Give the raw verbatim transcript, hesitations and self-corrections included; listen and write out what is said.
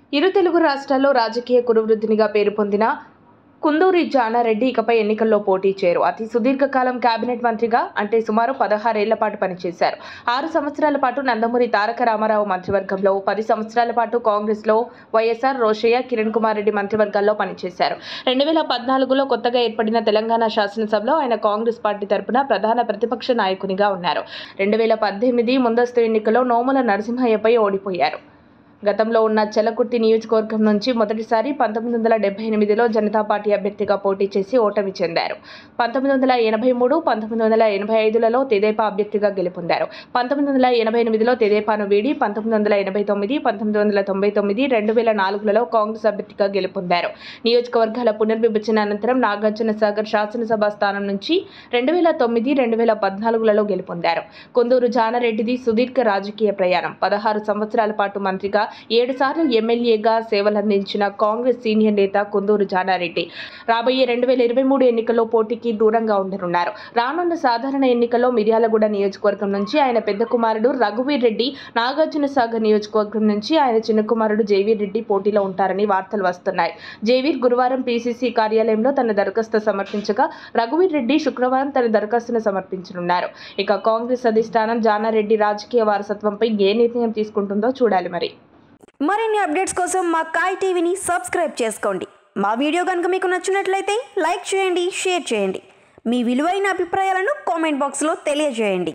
ఇరు తెలుగు రాష్ట్రాల్లో రాజకీయ కురువృద్ధినిగా పేరు పొందిన కుందూరి జానా రెడ్డి ఇకపై ఎన్నికల్లో పోటీ చేయరు. అతి సుదీర్ఘకాలం కేబినెట్ మంత్రిగా అంటే సుమారు పదహారేళ్ల పాటు పనిచేశారు. ఆరు సంవత్సరాల పాటు నందమూరి తారక రామారావు మంత్రివర్గంలో, పది సంవత్సరాల పాటు కాంగ్రెస్లో వైఎస్ఆర్, రోషయ్య, కిరణ్ కుమార్ రెడ్డి మంత్రివర్గాల్లో పనిచేశారు. రెండు వేల పద్నాలుగులో కొత్తగా ఏర్పడిన తెలంగాణ శాసనసభలో ఆయన కాంగ్రెస్ పార్టీ తరపున ప్రధాన ప్రతిపక్ష నాయకునిగా ఉన్నారు. రెండు వేల పద్దెనిమిది ముందస్తు ఎన్నికల్లో నోముల నరసింహయ్యపై ఓడిపోయారు. గతంలో ఉన్న చలకుర్తి నియోజకవర్గం నుంచి మొదటిసారి పంతొమ్మిది వందల డెబ్బై ఎనిమిదిలో జనతా పార్టీ అభ్యర్థిగా పోటీ చేసి ఓటమి చెందారు. పంతొమ్మిది వందల ఎనభై మూడు పంతొమ్మిది వందల ఎనభై ఐదులలో తెదేపా అభ్యర్థిగా గెలుపొందారు. పంతొమ్మిది వందల ఎనభై ఎనిమిదిలో తెదేపాను వీడి పంతొమ్మిది వందల ఎనభై తొమ్మిది పంతొమ్మిది వందల తొంభై తొమ్మిది రెండు వేల నాలుగులలో కాంగ్రెస్ అభ్యర్థిగా గెలుపొందారు. నియోజకవర్గాల పునర్విభజన అనంతరం నాగార్జున సాగర్ శాసనసభ స్థానం నుంచి రెండు వేల తొమ్మిది రెండు వేల పద్నాలుగులలో గెలుపొందారు. కుందూరు జానా రెడ్డిది సుదీర్ఘ రాజకీయ ప్రయాణం. పదహారు సంవత్సరాల పాటు మంత్రిగా, ఏడు సార్లు ఎమ్మెల్యేగా సేవలందించిన కాంగ్రెస్ సీనియర్ నేత కుందూరు జానా రెడ్డి రాబోయే రెండు వేల ఇరవై మూడు ఎన్నికల్లో పోటీకి దూరంగా ఉండనున్నారు. రానున్న సాధారణ ఎన్నికల్లో మిర్యాలగూడ నియోజకవర్గం నుంచి ఆయన పెద్ద కుమారుడు రఘువీర్ రెడ్డి, నాగార్జున సాగర్ నియోజకవర్గం నుంచి ఆయన చిన్న కుమారుడు జయవీర్ రెడ్డి పోటీలో ఉంటారని వార్తలు వస్తున్నాయి. జయవీర్ గురువారం పీసీసీ కార్యాలయంలో తన దరఖాస్తు సమర్పించగా, రఘువీర్ రెడ్డి శుక్రవారం తన దరఖాస్తును సమర్పించనున్నారు. ఇక కాంగ్రెస్ అధిష్టానం జానా రెడ్డి రాజకీయ వారసత్వంపై ఏ నిర్ణయం తీసుకుంటుందో చూడాలి. మరి మరిన్ని అప్డేట్స్ కోసం మా కాయ్ టీవీని సబ్స్క్రైబ్ చేసుకోండి. మా వీడియో కనుక మీకు నచ్చినట్లయితే లైక్ చేయండి, షేర్ చేయండి. మీ విలువైన అభిప్రాయాలను కామెంట్ బాక్స్లో తెలియజేయండి.